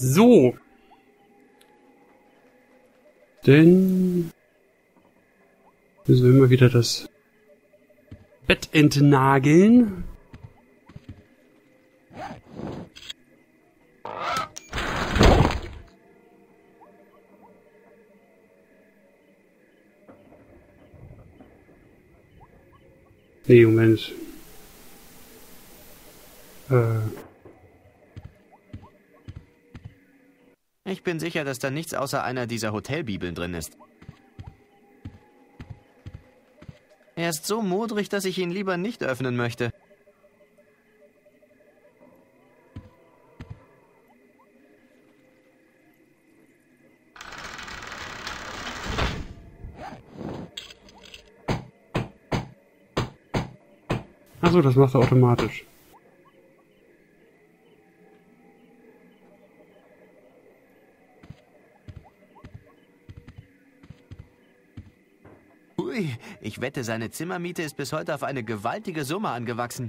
So. Denn müssen wir immer wieder das Bett entnageln. Nee, Moment. Ich bin sicher, dass da nichts außer einer dieser Hotelbibeln drin ist. Er ist so modrig, dass ich ihn lieber nicht öffnen möchte. Achso, das macht er automatisch. Ui, ich wette, seine Zimmermiete ist bis heute auf eine gewaltige Summe angewachsen.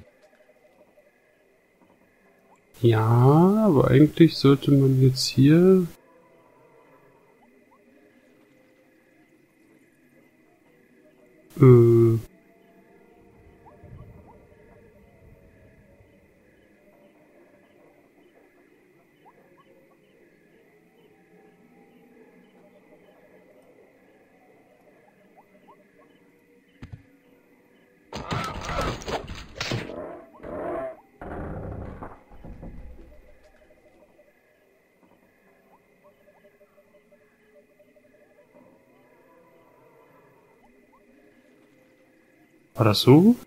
Ja, aber eigentlich sollte man jetzt hier... War das so?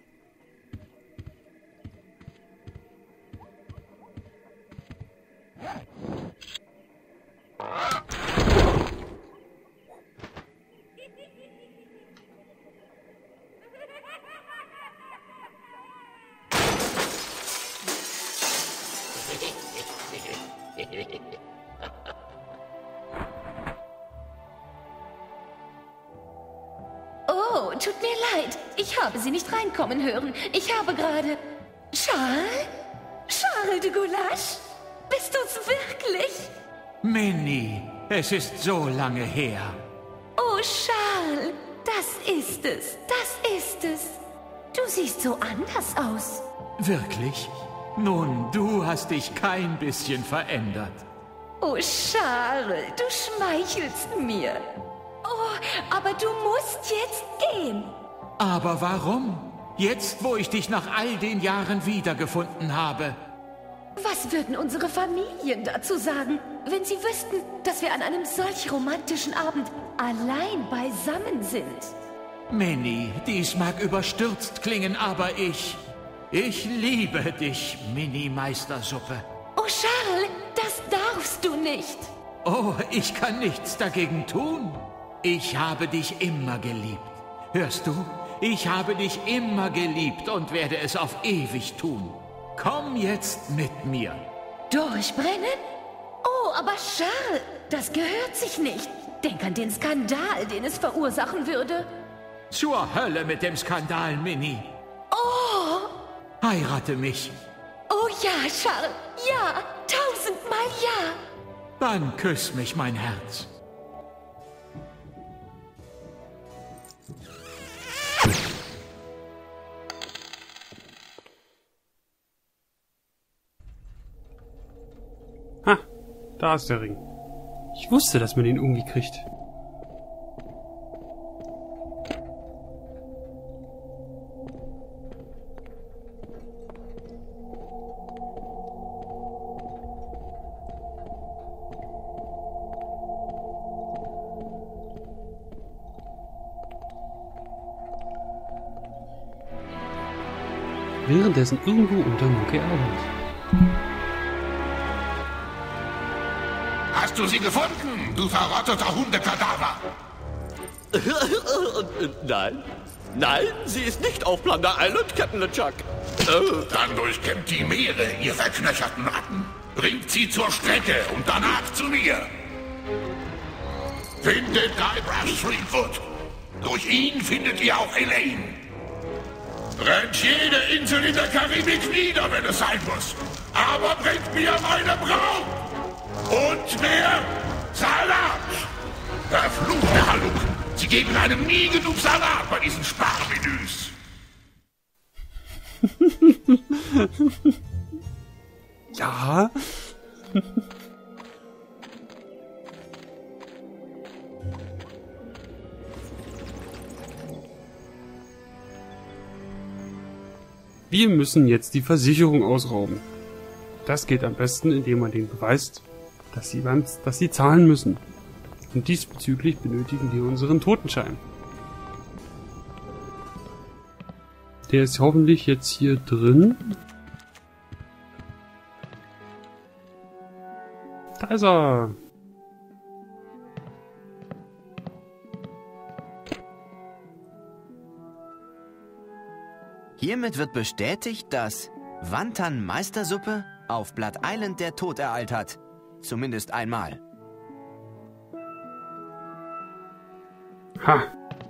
Oh, tut mir leid. Ich habe Sie nicht reinkommen hören. Ich habe gerade... Charles? Charles de Goulash? Bist du's wirklich? Minnie, es ist so lange her. Oh, Charles, das ist es. Das ist es. Du siehst so anders aus. Wirklich? Nun, du hast dich kein bisschen verändert. Oh, Charles, du schmeichelst mir. Oh, aber du musst jetzt gehen. Aber warum? Jetzt, wo ich dich nach all den Jahren wiedergefunden habe. Was würden unsere Familien dazu sagen, wenn sie wüssten, dass wir an einem solch romantischen Abend allein beisammen sind? Minnie, dies mag überstürzt klingen, aber ich liebe dich, Minnie Meistersuppe. Oh, Charles, das darfst du nicht. Oh, ich kann nichts dagegen tun. Ich habe dich immer geliebt. Hörst du? Ich habe dich immer geliebt und werde es auf ewig tun. Komm jetzt mit mir. Durchbrennen? Oh, aber Charles, das gehört sich nicht. Denk an den Skandal, den es verursachen würde. Zur Hölle mit dem Skandal, Minnie. Oh! Heirate mich. Oh ja, Charles, ja, 1000-mal ja. Dann küss mich, mein Herz. Ha, da ist der Ring. Ich wusste, dass man ihn irgendwie kriegt. Währenddessen irgendwo unter Monkey Island. Hast du sie gefunden, du verrotteter Hundekadaver? Nein. Nein, sie ist nicht auf Plunder Island, Captain LeChuck. Dann durchkämmt die Meere, ihr verknöcherten Ratten. Bringt sie zur Strecke und danach zu mir. Findet Guybrush Threepwood. Durch ihn findet ihr auch Elaine. Brennt jede Insel in der Karibik nieder, wenn es sein muss. Aber bringt mir meine Braut! Und mehr Salat! Verfluchte Haluk! Sie geben einem nie genug Salat bei diesen Sparmenüs! Ja. Wir müssen jetzt die Versicherung ausrauben. Das geht am besten, indem man denen beweist, dass sie zahlen müssen. Und diesbezüglich benötigen wir unseren Totenschein. Der ist hoffentlich jetzt hier drin. Da ist er. Hiermit wird bestätigt, dass Wantan Meistersuppe auf Blood Island der Tod ereilt hat. Zumindest einmal. Ha!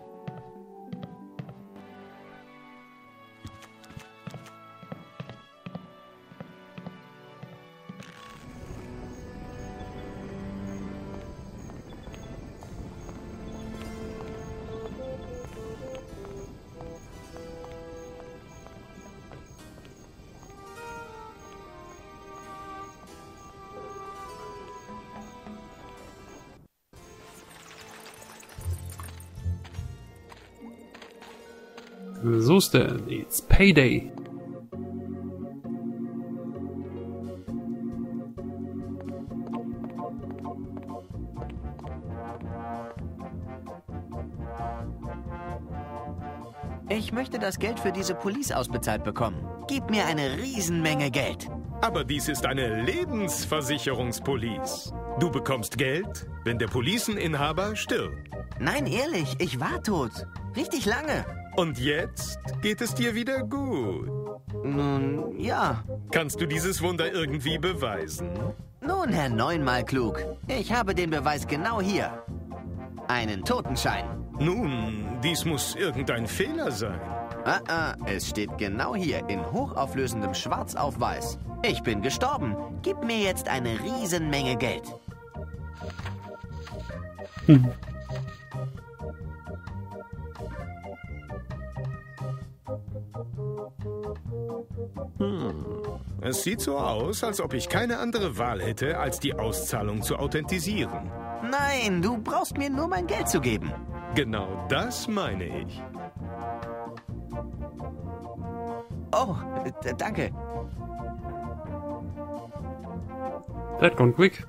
So ist der. It's Payday. Ich möchte das Geld für diese Police ausbezahlt bekommen. Gib mir eine Riesenmenge Geld. Aber dies ist eine Lebensversicherungspolice. Du bekommst Geld, wenn der Policeninhaber stirbt. Nein, ehrlich, ich war tot. Richtig lange. Und jetzt geht es dir wieder gut. Nun, ja. Kannst du dieses Wunder irgendwie beweisen? Nun, Herr Neunmal klug. Ich habe den Beweis genau hier. Einen Totenschein. Nun, dies muss irgendein Fehler sein. Es steht genau hier in hochauflösendem Schwarz auf Weiß. Ich bin gestorben. Gib mir jetzt eine Riesenmenge Geld. Es sieht so aus, als ob ich keine andere Wahl hätte, als die Auszahlung zu authentisieren. Nein, du brauchst mir nur mein Geld zu geben. Genau das meine ich. Oh, danke. That gone quick.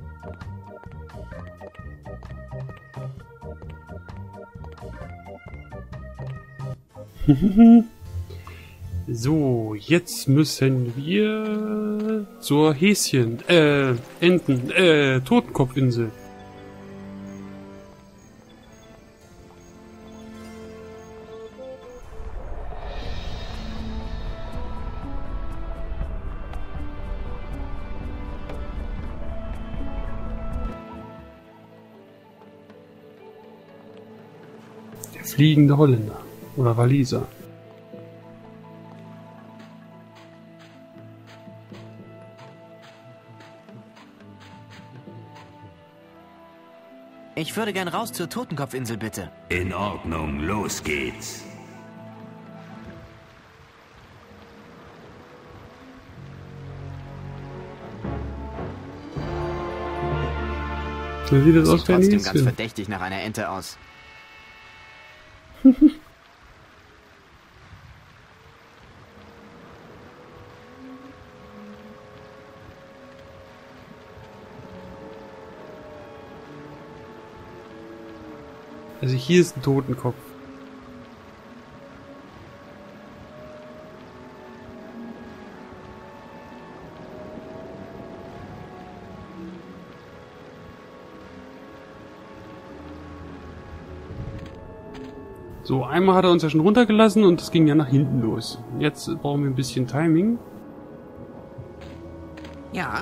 So, jetzt müssen wir zur Totenkopfinsel. Der fliegende Holländer oder Waliser. Ich würde gern raus zur Totenkopfinsel, bitte. In Ordnung, los geht's. So sieht das aus Sieht wie ein trotzdem ganz Häschen. verdächtig nach einer Ente aus. Also hier ist ein Totenkopf. So, einmal hat er uns ja schon runtergelassen und das ging ja nach hinten los. Jetzt brauchen wir ein bisschen Timing. Ja?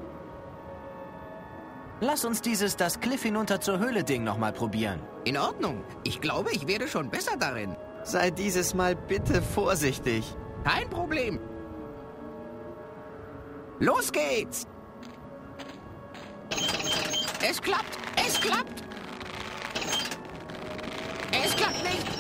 Lass uns das Cliff hinunter zur Höhle Ding nochmal probieren. In Ordnung. Ich glaube, ich werde schon besser darin. Sei dieses Mal bitte vorsichtig. Kein Problem. Los geht's! Es klappt! Es klappt! Es klappt nicht!